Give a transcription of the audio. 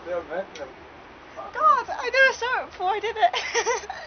They're inventing them. God, I never saw it before I did it.